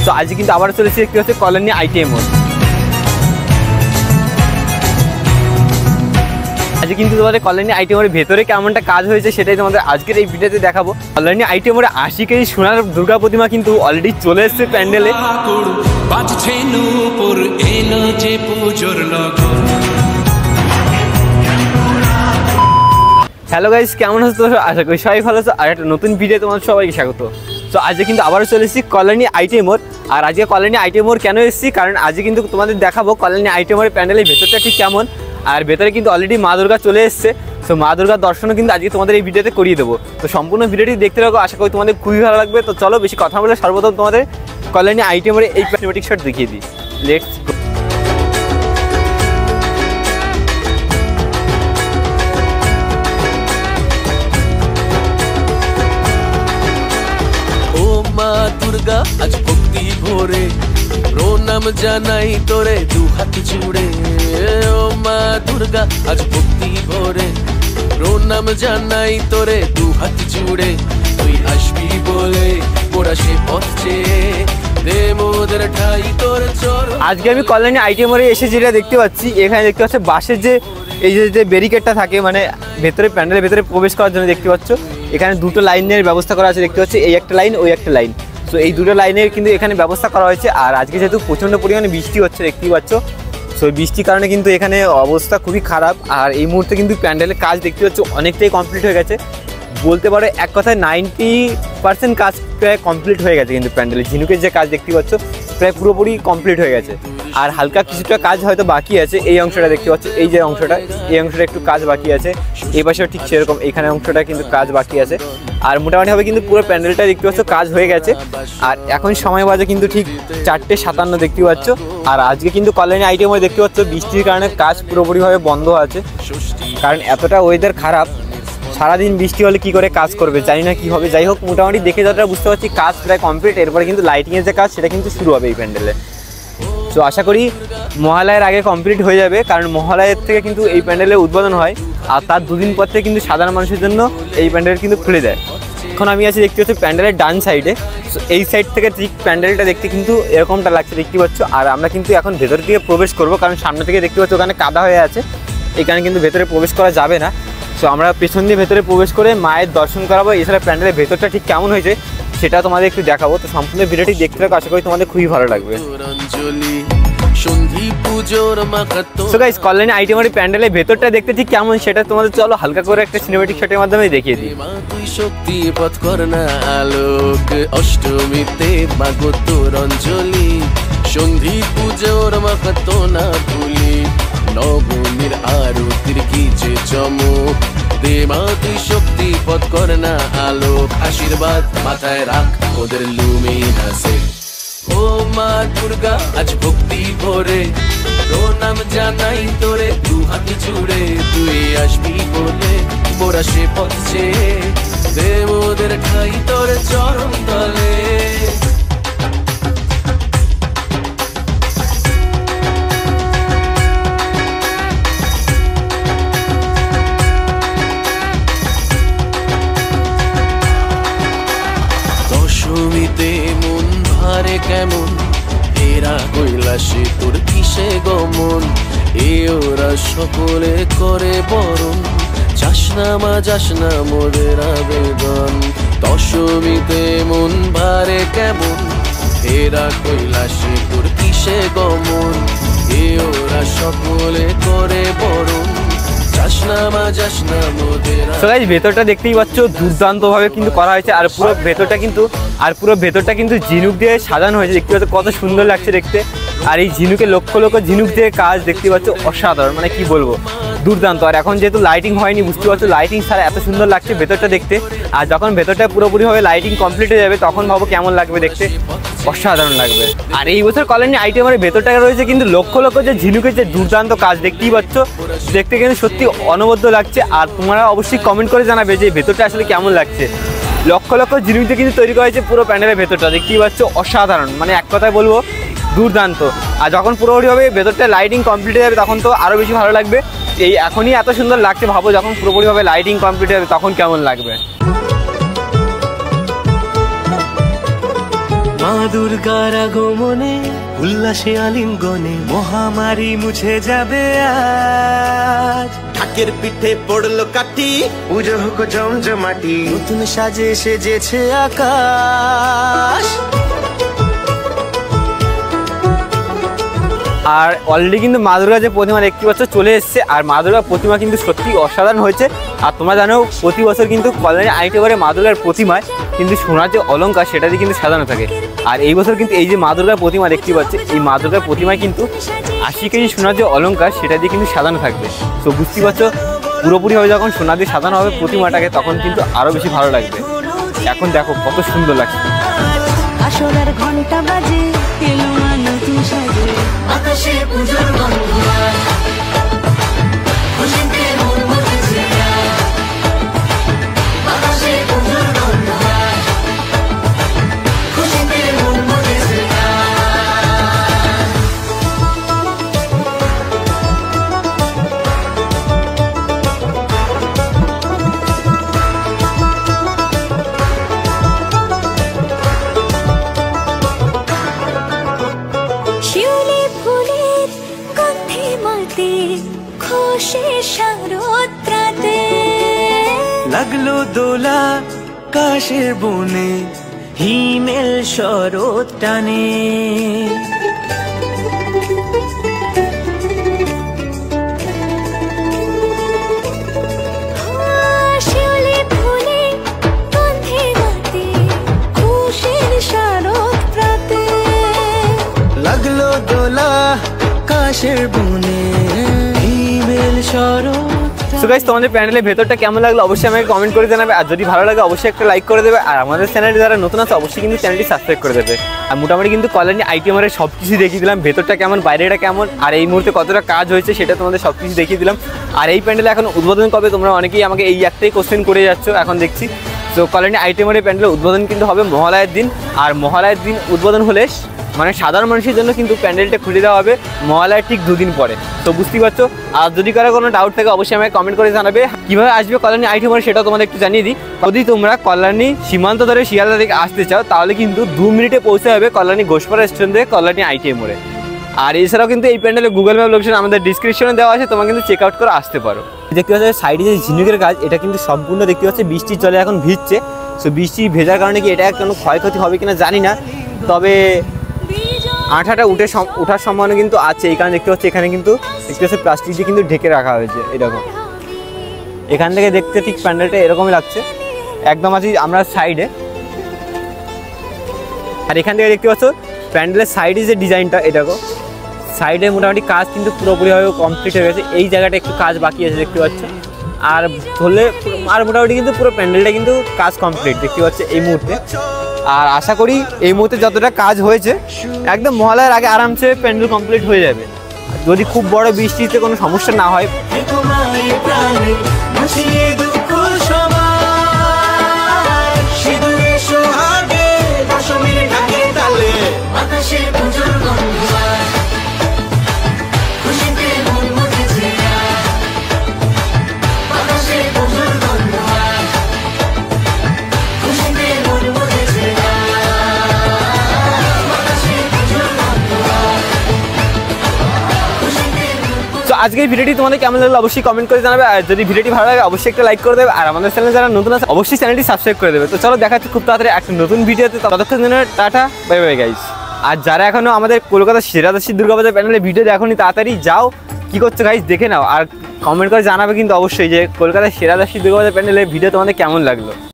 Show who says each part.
Speaker 1: তো আজকে কিন্তু আবার চলেছি একটি হচ্ছে কল্যাণী আইটিআই মোড়। আজকে কিন্তু তোমাদের কল্যাণী আইটিআই মোড়ের ভেতরে কেমনটা কাজ হয়েছে সেটাই তোমাদের আজকের এই ভিডিওতে দেখাবো। কল্যাণী আইটিআই মোড়ে 80 কেজি সোনার দুর্গা প্রতিমা কিন্তু অলরেডি চলে এসেছে প্যান্ডেলে। হ্যালো গাইস, কেমন আছো তোমরা? আশা করি সবাই ভালো আছো। আর একটা নতুন ভিডিও তোমাদের সবাইকে স্বাগত। তো আজকে কিন্তু আবারও চলে এসেছি কল্যাণী আইটিআই মোড়। আর আজকে কল্যাণী আইটিআই মোড় কেন এসেছি, কারণ আজকে কিন্তু তোমাদের দেখাবো কল্যাণী আইটিআই মোড়ের প্যান্ডেলের ভেতরটা ঠিক কেমন। আর ভেতরে কিন্তু অলরেডি মা দুর্গা চলে এসছে। তো মা দুর্গার দর্শনও কিন্তু আজকে তোমাদের এই ভিডিওতে করিয়ে দেবো। তো সম্পূর্ণ ভিডিওটি দেখতে থাকো, আশা করি তোমাদের খুবই ভালো লাগবে। তো চলো বেশি কথা বলে সর্বপ্রথম তোমাদের কল্যাণী আইটিআই মোড়ে এই সিনেমেটিক শট দেখিয়ে দিই। Let's go.
Speaker 2: মা দুর্গা আজ ভক্তি ভরে প্রণাম জানাই তোরে দু হাত জুড়ে। ও মা দুর্গা আজ ভক্তি ভরে প্রণাম জানাই তোরে দু হাত জুড়ে। তুই আসবি বলে মোরা সে পথ চেয়ে দে মোদের ঠাই তোর চরণ।
Speaker 1: আজকে আমি কল্যাণী আইটিআই মোড়ে এসে যেটা দেখতে পাচ্ছি, এখানে দেখতে পাচ্ছি বাসের যে এই যে ব্যারিকেডটা থাকে, মানে ভেতরে প্যান্ডেলের ভেতরে প্রবেশ করার জন্য দেখতে পাচ্ছ এখানে দুটো লাইনের ব্যবস্থা করা আছে। দেখতে পাচ্ছি এই একটা লাইন, ওই একটা লাইন। তো এই দুটো লাইনের কিন্তু এখানে ব্যবস্থা করা হয়েছে। আর আজকে যেহেতু প্রচণ্ড পরিমাণে বৃষ্টি হচ্ছে দেখতেই পাচ্ছ, সো বৃষ্টির কারণে কিন্তু এখানে অবস্থা খুবই খারাপ। আর এই মুহূর্তে কিন্তু প্যান্ডেলের কাজ দেখতে পাচ্ছ অনেকটাই কমপ্লিট হয়ে গেছে। বলতে পারো এক কথায় 90% কাজ প্রায় কমপ্লিট হয়ে গেছে। কিন্তু প্যান্ডেলের ঝিনুকের যে কাজ দেখতে পাচ্ছ প্রায় পুরোপুরি কমপ্লিট হয়ে গেছে। আর হালকা কিছুটা কাজ হয়তো বাকি আছে। এই অংশটা দেখতে পাচ্ছ, এই যে অংশটা, এই অংশটা একটু কাজ বাকি আছে। এই পাশেও ঠিক সেরকম এখানে অংশটা কিন্তু কাজ বাকি আছে। আর মোটামুটিভাবে কিন্তু পুরো প্যান্ডেলটা দেখতে পাচ্ছ কাজ হয়ে গেছে। আর এখন সময় বাজে কিন্তু ঠিক 4:57 দেখতে পাচ্ছ। আর আজকে কিন্তু কল্যাণী আইটিআই মোড়ে দেখতে পাচ্ছ বৃষ্টির কারণে কাজ পুরোপুরিভাবে বন্ধ আছে, কারণ এতটা ওয়েদার খারাপ। সারাদিন বৃষ্টি হলে কি করে কাজ করবে জানি না কি হবে। যাই হোক, মোটামুটি দেখে যতটা বুঝতে পারছি কাজ প্রায় কমপ্লিট। এরপরে কিন্তু লাইটিংয়ের যে কাজ সেটা কিন্তু শুরু হবে এই প্যান্ডেলে। তো আশা করি মহালয়ের আগে কমপ্লিট হয়ে যাবে, কারণ মহালয়ের থেকে কিন্তু এই প্যান্ডেলের উদ্বোধন হয়। আর তার দুদিন পর থেকে কিন্তু সাধারণ মানুষের জন্য এই প্যান্ডেল কিন্তু খুলে দেয়। এখন আমি আছি দেখতে পাচ্ছি প্যান্ডেলের ডান সাইডে। তো এই সাইড থেকে ঠিক প্যান্ডেলটা দেখতে কিন্তু এরকমটা লাগছে দেখতে পাচ্ছ। আর আমরা কিন্তু এখন ভেতর দিকে প্রবেশ করব, কারণ সামনে থেকে দেখতে পাচ্ছ ওখানে কাদা হয়ে আছে, এখানে কিন্তু ভেতরে প্রবেশ করা যাবে না। সো আমরা পেছন দিয়ে ভেতরে প্রবেশ করে মায়ের দর্শন করাবো। এছাড়া প্যান্ডেলের ভেতরটা ঠিক কেমন হয়েছে সেটা তোমাদের একটু দেখাবো। তো সম্পূর্ণ ভিডিওটি দেখতে থাকো, আশা করি তোমাদের খুবই ভালো লাগবে। সো গাইস, কল্যাণী আইটিআই মোড়ের প্যান্ডেলের ভেতরটা দেখতে ঠিক কেমন সেটা তোমাদের চলো হালকা করে একটা সিনেমেটিক শটের মাধ্যমে দেখিয়ে দিই।
Speaker 2: তুই শক্তি পথ কর না আলোক, অষ্টমীতে মাগো তোর অঞ্জলি। সন্ধি পুজোর মাহাত্ম না ভুলি, নবমীর আরতির কি যে চমক। দে মা তুই শক্তি পথ কর না আলোক, আশীর্বাদ মাথায় রাখ ওদের লুমিনাসে। ও মা দুর্গা আজ ভক্তি ভরে প্রণাম জানাই তোরে দু হাত জুড়ে। তুই আসবি বলে মোরা সে পথ চেয়ে দে মোদের ঠাই তোর চরণ তলে। দশমীতে মন ভারে কেমন, এরা কৈলাসে তোর কিসে গমন। এ ওরা সকলে করে বরণ, যাস না মা যাস না মোদের আবেদন। দশমীতে মন ভারে কেমন, এরা কৈলাসে তোর কিসে গমন। এ ওরা সকলে করে বরণ,
Speaker 1: ভেতরটা দেখতেই পাচ্ছ দুর্দান্তভাবে কিন্তু করা হয়েছে। আর পুরো ভেতরটা কিন্তু ঝিনুক দিয়ে সাজানো হয়েছে। দেখতে পাচ্ছ কত সুন্দর লাগছে দেখতে। আর এই ঝিনুকে লক্ষ লক্ষ ঝিনুক দিয়ে কাজ দেখতে পাচ্ছ, অসাধারণ, মানে কি বলবো, দুর্দান্ত। আর এখন যেহেতু লাইটিং হয়নি, বুঝতে পারছো লাইটিং ছাড়া এত সুন্দর লাগছে ভেতরটা দেখতে। আর যখন ভেতরটা পুরোপুরিভাবে লাইটিং কমপ্লিট হয়ে যাবে তখন ভাবো কেমন লাগবে দেখতে, অসাধারণ লাগবে। আর এই বছর কল্যাণী আইটিআই মোড়ের ভেতরটা রয়েছে কিন্তু লক্ষ লক্ষ যে ঝিনুকের যে দুর্দান্ত কাজ দেখতেই পাচ্ছ, দেখতে কিন্তু সত্যি অনবদ্য লাগছে। আর তোমরা অবশ্যই কমেন্ট করে জানাবে যে ভেতরটা আসলে কেমন লাগছে। লক্ষ লক্ষ ঝিনুক দিয়ে কিন্তু তৈরি করা হয়েছে পুরো প্যান্ডেলের ভেতরটা, দেখতেই পাচ্ছ অসাধারণ, মানে এক কথায় বলবো দুর্দান্ত। আর যখন পুরোপুরিভাবে ভেতরটা লাইটিং কমপ্লিট হয়ে যাবে তখন তো আরও বেশি ভালো লাগবে। এই এখনই এত সুন্দর লাগছে, ভাবো যখন পুরোপুরিভাবে লাইটিং কমপ্লিট হবে তখন কেমন লাগবে।
Speaker 3: মা দুর্গার আগমনে উল্লাসে আলিঙ্গনে মহামারী মুছে যাবে আজ। ঢাকের পিঠে পড়লো কাঠি, পুজো হোক জমজমাটি, নতুন সাজে সেজেছে আকাশ।
Speaker 1: আর অলরেডি কিন্তু মা দুর্গা যে প্রতিমা দেখতে পাচ্ছ চলে এসেছে। আর মা দুর্গার প্রতিমা কিন্তু সত্যি অসাধারণ হয়েছে। আর তোমরা জানো প্রতি বছর কিন্তু কল্যাণী আইটেবারে মা দুর্গার প্রতিমায় কিন্তু সোনার যে অলঙ্কার সেটা দিয়ে কিন্তু সাজানো থাকে। আর এই বছর কিন্তু এই যে মা দুর্গার প্রতিমা দেখতে পাচ্ছে, এই মা দুর্গার প্রতিমায় কিন্তু 80 কেজি সোনার যে অলঙ্কার সেটা দিয়ে কিন্তু সাজানো থাকবে। তো বুঝতেই পারছো পুরোপুরিভাবে যখন সোনা দিয়ে সাজানো হবে প্রতিমাটাকে তখন কিন্তু আরও বেশি ভালো লাগবে। এখন দেখো কত সুন্দর লাগছে।
Speaker 4: আসরের ঘন্টা বাজে এলো না নতুন সাজে, আকাশে পূজোর গন্ধ খুশিতে মন মজেছে, আকাশে পূজোর গন্ধ খুশিতে মন মজেছে। শিউলি ফুলের গন্ধে মাতে খুশি শারদ রাতে,
Speaker 3: লাগলো দোলা কাশের বনে হিমেল শরৎ টানে।
Speaker 4: শিউলি ফুলের গন্ধে মাতে খুশির শারদ রাতে,
Speaker 3: লাগলো দোলা কাশের বনে হিমেল শরৎ।
Speaker 1: সো গাইস তোমাদের প্যান্ডেলের ভেতরটা কেমন লাগলো অবশ্যই আমাকে কমেন্ট করে জানাবে। আর যদি ভালো লাগে অবশ্যই একটা লাইক করে দেবে। আর আমাদের চ্যানেলে যারা নতুন আছে অবশ্যই কিন্তু চ্যানেলটি সাবস্ক্রাইব করে দেবে। আর মোটামুটি কিন্তু কল্যাণী আইটেমারে সব কিছু দেখিয়ে দিলাম, ভেতরটা কেমন বাইরেটা কেমন আর এই মুহূর্তে কতটা কাজ হয়েছে সেটা তোমাদের সব কিছু দেখিয়ে দিলাম। আর এই প্যান্ডেলে এখন উদ্বোধন কবে তোমরা অনেকেই আমাকে এই একটাই কোশ্চেন করে যাচ্ছ এখন দেখছি। তো কল্যাণী আইটেমারে প্যান্ডেলের উদ্বোধন কিন্তু হবে মহালয়ের দিন। আর মহালয়ের দিন উদ্বোধন হলে মানে সাধারণ মানুষের জন্য কিন্তু প্যান্ডেলটা খুলে দেওয়া হবে মহালয়ার ঠিক 2 দিন পরে। তো বুঝতেই পারছো। আর যদি কারো কোনো ডাউট থাকে অবশ্যই আমাকে কমেন্ট করে জানাবে। কীভাবে আসবে কল্যাণী আইটেমারে সেটাও তোমাদের একটু জানিয়ে দিই। যদি তোমরা কল্যাণী সীমান্ত ধরে শিয়ালদা থেকে আসতে চাও তাহলে কিন্তু 2 মিনিটে পৌঁছে যাবে কল্যাণী ঘোষপাড়া স্টেশন থেকে কল্যাণী আইটেমারে। আর এছাড়াও কিন্তু এই প্যান্ডেলে গুগল ম্যাপ লোকেশন আমাদের ডিসক্রিপশনে দেওয়া আছে, তোমরা কিন্তু চেক আউট করে আসতে পারো। দেখতে পাচ্ছ সাইডে যে ঝিনুকের কাজ এটা কিন্তু সম্পূর্ণ দেখতে পাচ্ছি বৃষ্টির জলে এখন ভিজছে। সো বৃষ্টি ভেজার কারণে কি এটা কোনো ক্ষয়ক্ষতি হবে কিনা জানি না, তবে আঠাটা ওঠার সম্ভাবনা কিন্তু আছে। এই কারণে দেখতে পাচ্ছি এখানে কিন্তু দেখতে পাচ্ছি প্লাস্টিক দিয়ে কিন্তু ঢেকে রাখা হয়েছে এরকম। এখান থেকে দেখতে ঠিক প্যান্ডেলটা এরকমই লাগছে, একদম আছি আমরা সাইডে। আর এখান থেকে দেখতে পাচ্ছ প্যান্ডেলের সাইডে যে ডিজাইনটা এটাকে সাইডে মোটামুটি কাজ কিন্তু পুরোপুরিভাবে কমপ্লিট হয়ে গেছে। এই জায়গাটা একটু কাজ বাকি আছে দেখতে পাচ্ছ। আর ধরলে আর মোটামুটি কিন্তু পুরো প্যান্ডেলটা কিন্তু কাজ কমপ্লিট দেখতে পাচ্ছ এই মুহূর্তে। আর আশা করি এই মুহূর্তে যতটা কাজ হয়েছে একদম মহালয়ার আগে আরামসে প্যান্ডেল কমপ্লিট হয়ে যাবে, যদি খুব বড় বৃষ্টিতে কোনো সমস্যা না হয়। আজকের ভিডিওটি তোমাদের কেমন লাগলো অবশ্যই কমেন্ট করে জানাবে। আর যদি ভিডিওটি ভালো লাগে অবশ্যই একটা লাইক করে দেবে। আর আমাদের চ্যানেলে যারা নতুন আছে অবশ্যই চ্যানেলটি সাবস্ক্রাইব করে দেবে। তো চলো দেখা হচ্ছে খুব তাড়াতাড়ি একটা নতুন ভিডিওতে, ততক্ষণ জন্য টাটা বাই বাই গাইস। আর যারা এখনো আমাদের কলকাতা সেরাদাসী দুর্গাপূজা প্যানেলে ভিডিও দেখোনি তাড়াতাড়ি যাও, কি করছো গাইস দেখে নাও। আর কমেন্ট করে জানাবে কিন্তু অবশ্যই যে কলকাতার সেরাদাসী দুর্গাপূজা প্যানেলে ভিডিও তোমাদের কেমন লাগলো।